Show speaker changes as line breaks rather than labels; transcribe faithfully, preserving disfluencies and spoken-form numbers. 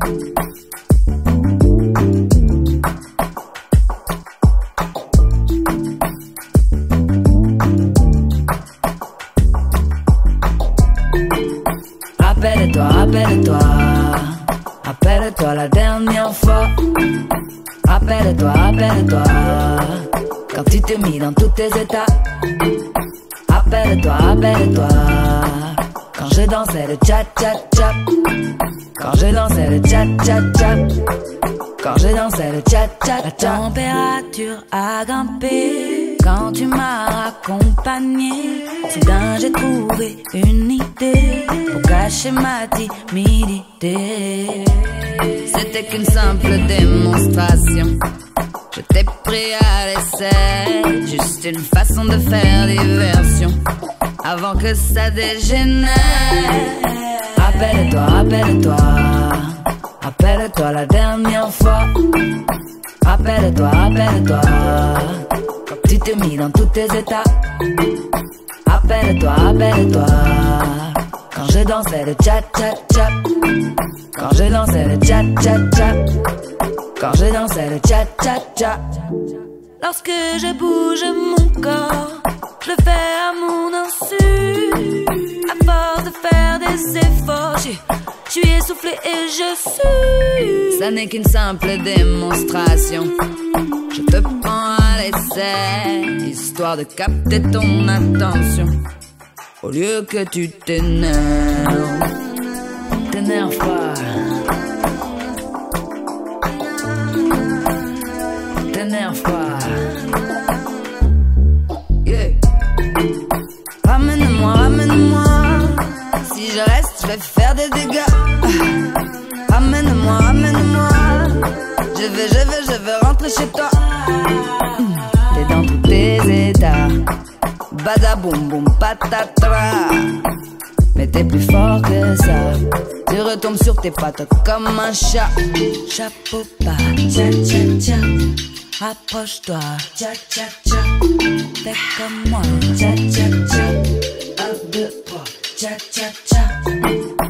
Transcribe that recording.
Rappelle-toi, rappelle-toi, rappelle-toi la dernière fois. Rappelle-toi, rappelle-toi, quand tu t'es mis dans tous tes états. Rappelle-toi, rappelle-toi, quand je dansais le cha-cha-cha. Quand je dansais le cha-cha-cha. Quand je dansais le cha-cha-cha. La température a grimpé quand tu m'as accompagné. Soudain j'ai trouvé une idée pour cacher ma timidité. C'était qu'une simple démonstration, je t'ai pris à l'essai. Juste une façon de faire diversion avant que ça dégénère. Rappelle-toi, rappelle-toi, rappelle-toi la dernière fois. Rappelle-toi, rappelle-toi, quand tu t'es mis dans tous tes états. Rappelle-toi, rappelle-toi, quand je dansais le cha-cha-cha. Quand je dansais le cha-cha-cha. Quand je dansais le cha-cha-cha. Lorsque je bouge mon corps, je le fais à mon insu. À force de faire des efforts, je suis essoufflé et je sue. Ça n'est qu'une simple démonstration, je te prends à l'essai, histoire de capter ton attention. Au lieu que tu t'énerves, t'énerve pas. T'énerve pas. Yeah. Ramène-moi, ramène-moi. Si je reste, je vais faire des dégâts. Ramène-moi, ramène-moi. Je vais, je vais, je vais rentrer chez toi. T'es dans tous tes états. Badaboum boum patatra. Mais t'es plus fort que ça. Tu retombes sur tes pattes comme un chat. Chapeau bas, tcha tcha tcha. Rapproche-toi, tcha tcha tcha. Fais comme moi, tcha tcha tcha. Un, deux, trois, tcha tcha tcha.